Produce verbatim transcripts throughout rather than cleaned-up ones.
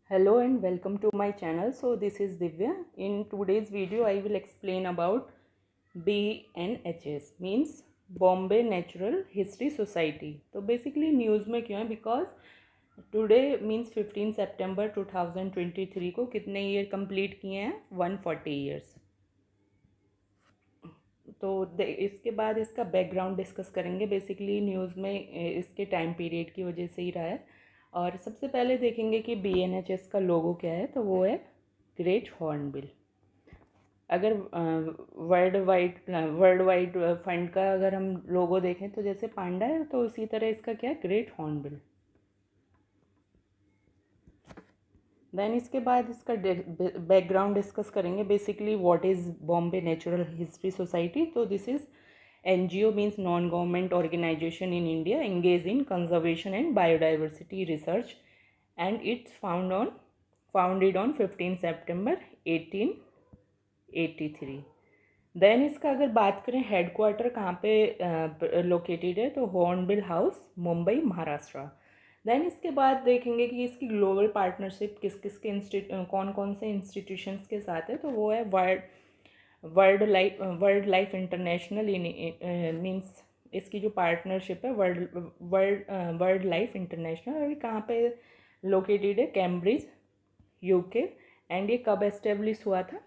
Hello and welcome to my channel. So this is Divya. In today's video I will explain about B N H S means Bombay Natural History Society. तो basically news में क्यों है because today means fifteen September two thousand twenty three को कितने year complete किए हैं one forty years. तो इसके बाद इसका बैकग्राउंड डिस्कस करेंगे. बेसिकली न्यूज़ में इसके टाइम पीरियड की वजह से ही रहा है. और सबसे पहले देखेंगे कि बी एन एच एस का लोगो क्या है. तो वो है ग्रेट हॉर्नबिल. अगर world wide world wide fund का अगर हम लोगो देखें तो जैसे पांडा है, तो उसी तरह इसका क्या है, ग्रेट हॉर्नबिल. देन इसके बाद इसका बैकग्राउंड डिस्कस करेंगे. Basically what is Bombay natural history society. तो this is N G O means non-government organization in India engaged in conservation and biodiversity research, and it's found on founded on fifteen September eighteen eighty three. Then इसका अगर बात करें head quarter कहाँ पे located है, तो hornbill house, Mumbai, Maharashtra. Then इसके बाद देखेंगे कि इसकी ग्लोबल पार्टनरशिप किस किस के इंस्टीट्यूट कौन कौन से इंस्टीट्यूशंस के साथ है. तो वो है world world life world life international means इसकी जो पार्टनरशिप है world world world life international. अभी कहाँ पे लोकेटेड है, कैम्ब्रिज, यूके. एंड ये कब एस्टेब्लिश हुआ था,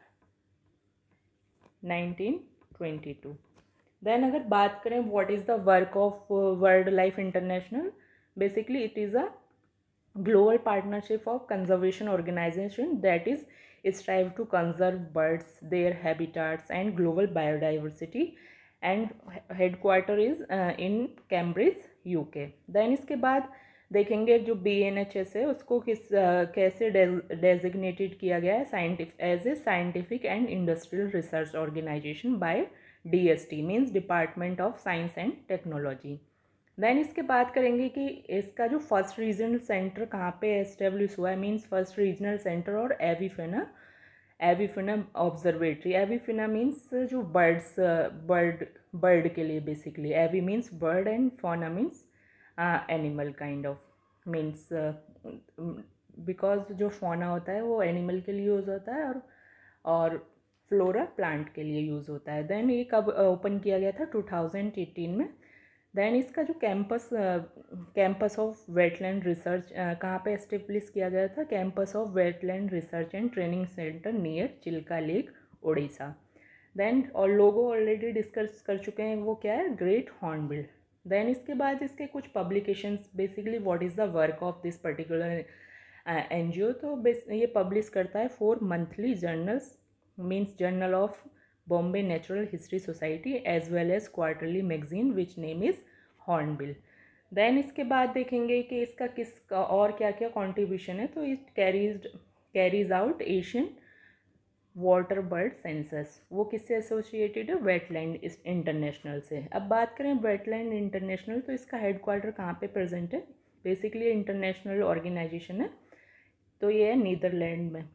नाइनटीन ट्वेंटी टू. देन अगर बात करें what is the work of world life international. Basically it is a global partnership of conservation organization that is strive to conserve birds, their habitats and global biodiversity, and headquarter is uh, in Cambridge, U K. Then इसके बाद देखेंगे जो B N H S है उसको किस uh, कैसे designated किया गया है, scientific as a scientific and industrial research organisation by D S T means department of science and technology. Then इसके बात करेंगे कि इसका जो फर्स्ट रीजनल सेंटर कहाँ पे एस्टेब्लिश हुआ है, मींस फर्स्ट रीजनल सेंटर और avifauna avifauna observatory. Avifauna means जो बर्ड्स बर्ड बर्ड के लिए basically. Avi means bird and fauna means animal kind of means because जो फौना होता है वो एनिमल के लिए यूज़ होता है और और फ्लोरा प्लांट के लिए यूज़ होता है. देन ये कब ओपन किया गया था, टू थाउजेंड एटीन में. देन इसका जो campus campus of wetland research कहाँ पे एस्टेब्लिश किया गया था, campus of wetland research and training centre near Chilka lake, Orissa. Then और लोगो ऑलरेडी डिस्कस कर चुके हैं, वो क्या है, ग्रेट हॉर्नबिल. देन इसके बाद इसके कुछ publications. Basically what is the work of this particular N G O. तो ये पब्लिश करता है four monthly journals means journal of Bombay Natural History Society as well as quarterly magazine which name is Hornbill. Then इसके बाद देखेंगे कि इसका किस और क्या क्या कंट्रीब्यूशन है. तो it carries carries out Asian water bird census. वो किससे एसोसिएटेड है, वेटलैंड इंटरनेशनल से. अब बात करें वेटलैंड इंटरनेशनल, तो इसका हेडक्वार्टर कहाँ पे प्रेजेंट है. बेसिकली इंटरनेशनल ऑर्गेनाइजेशन है, तो ये है नीदरलैंड में.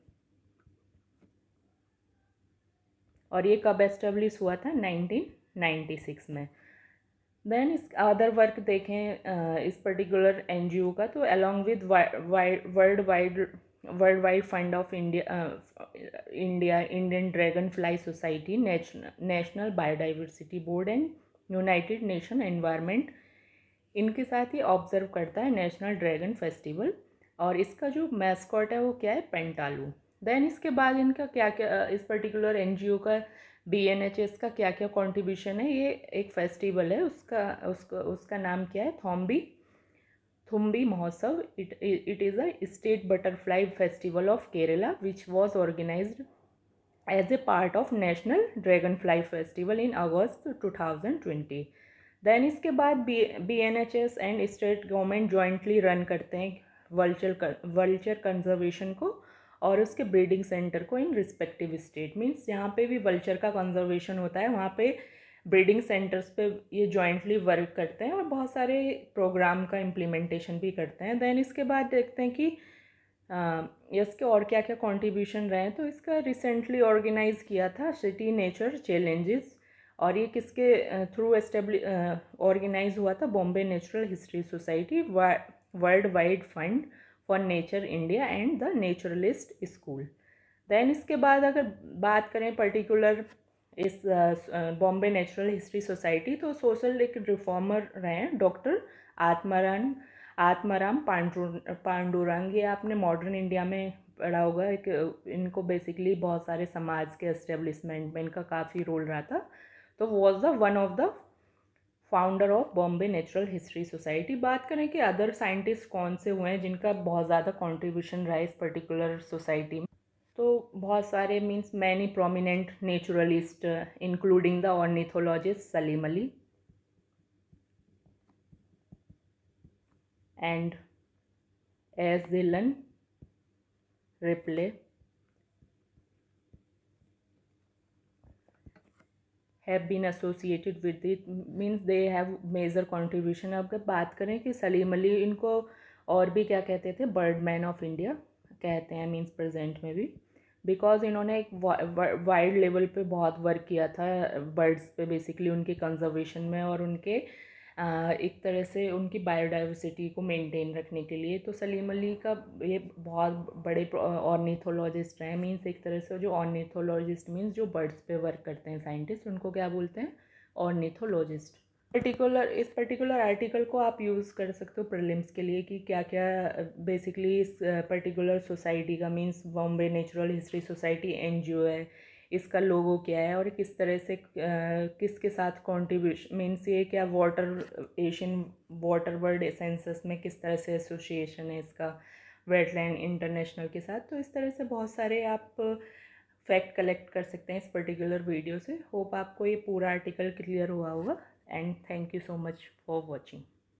और ये कब एस्टेब्लिश हुआ था, नाइनटीन नाइंटी सिक्स में. देन इस अदर वर्क देखें इस पर्टिकुलर एनजीओ का. तो along with world wide world wide fund of India India Indian dragon fly society, national biodiversity board and united nation environment, इनके साथ ही ऑब्जर्व करता है नेशनल ड्रैगन फेस्टिवल. और इसका जो मैस्कॉट है वो क्या है, पेंटालू. देन इसके बाद इनका क्या क्या इस पर्टिकुलर एनजीओ का बी एन एच एस का क्या क्या कंट्रीब्यूशन है. ये एक फेस्टिवल है, उसका उसका उसका नाम क्या है, Thombi Thumbi Mahotsav. It it is a state butterfly festival of Kerala which was organised as a part of national dragon fly festival in August two thousand twenty. Then इसके बाद B B N H S and state government jointly run करते हैं vulture vulture conservation को और उसके breeding centre को in respective state. Means जहाँ पे भी वल्चर का कंजर्वेशन होता है वहाँ पे ब्रीडिंग सेंटर्स पे ये जॉइंटली वर्क करते हैं और बहुत सारे प्रोग्राम का इम्प्लीमेंटेशन भी करते हैं. देन इसके बाद देखते हैं कि इसके और क्या क्या कंट्रीब्यूशन रहे हैं. तो इसका रिसेंटली ऑर्गेनाइज किया था सिटी नेचर चैलेंजेस, और ये किसके थ्रू एस्टेब्लिश ऑर्गेनाइज हुआ था, Bombay natural history society world wide fund for nature India and the naturalist school. Then इसके बाद अगर बात करें पर्टिकुलर इस बॉम्बे नेचुरल हिस्ट्री सोसाइटी, तो सोशल एक रिफॉर्मर रहे हैं डॉक्टर आत्माराम आत्माराम पांडु पांडुरंग। ये आपने मॉडर्न इंडिया में पढ़ा होगा। एक इनको बेसिकली बहुत सारे समाज के एस्टेब्लिशमेंट में इनका काफ़ी रोल रहा था। तो was the one of the founder of Bombay natural history society. बात करें कि अदर साइंटिस्ट कौन से हुए हैं जिनका बहुत ज़्यादा कॉन्ट्रीब्यूशन रहा है इस पर्टिकुलर सोसाइटी में, तो बहुत सारे means many prominent naturalist including the ornithologist Salim Ali and S Dillon Ripley have been associated with it, means they have major contribution। अब बात करें कि सलीम अली, इनको और भी क्या कहते थे, बर्ड मैन ऑफ इंडिया कहते हैं मीन्स प्रेजेंट में भी, बिकॉज इन्होंने एक वाइड लेवल पे बहुत वर्क किया था बर्ड्स पे, बेसिकली उनके कंजर्वेशन में और उनके एक तरह से उनकी बायोडाइवर्सिटी को मेंटेन रखने के लिए। तो सलीम अली का ये बहुत बड़े ऑर्निथोलॉजिस्ट हैं, मीन्स एक तरह से जो ऑर्निथोलॉजिस्ट मीन्स जो बर्ड्स पे वर्क करते हैं साइंटिस्ट, उनको क्या बोलते हैं, ऑर्निथोलॉजिस्ट। पर्टिकुलर इस पर्टिकुलर आर्टिकल को आप यूज़ कर सकते हो प्रीलिम्स के लिए कि क्या क्या बेसिकली इस पर्टिकुलर सोसाइटी का, means Bombay natural history society NGO है, इसका लोगो क्या है और किस तरह से किसके साथ कॉन्ट्रीब्यूशन, मीन्स ये क्या water Asian water world census में किस तरह से एसोसिएशन है इसका वेटलैंड इंटरनेशनल के साथ। तो इस तरह से बहुत सारे आप फैक्ट कलेक्ट कर सकते हैं इस पर्टिकुलर वीडियो से। होप आपको ये पूरा आर्टिकल क्लियर हुआ होगा and thank you so much for watching.